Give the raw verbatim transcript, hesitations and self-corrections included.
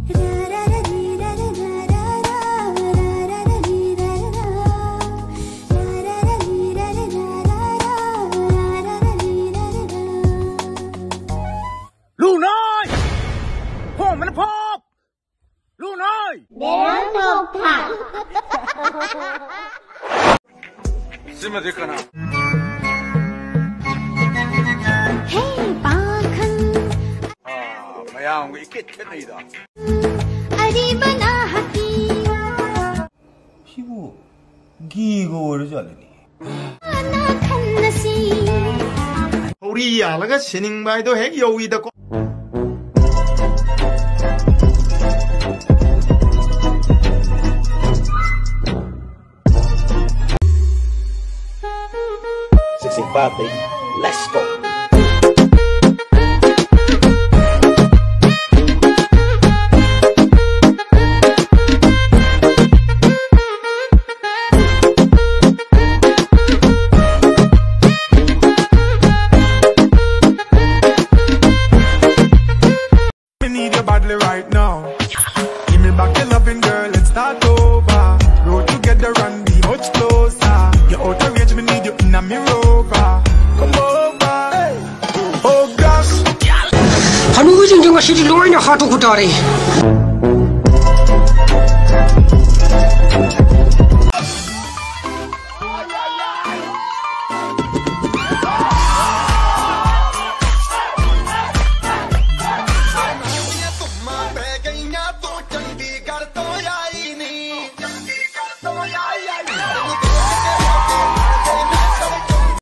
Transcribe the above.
Lu nói, phomมันพบลูน้อยเดี๋ยวพบผ่านซิมาดิกันนะเฮ้ยปาคันอ่าไม่เอาอีกแค่ไหนด่ะอารีบนาฮักกี้พี่บูกีโก้หรือจะอะไรนี่นาคันนะสิโอ้ยอ่ะแล้วก็เชนิงไปตัวเฮกโยวีตะก็sixty-five, baby. Let's go. I need your body right now. Give me back your loving, girl. Let's start over. Road together and be much closer. You're out of range, me need you in a mirror. Hanu ujung jengah sini luarnya hatu kutari.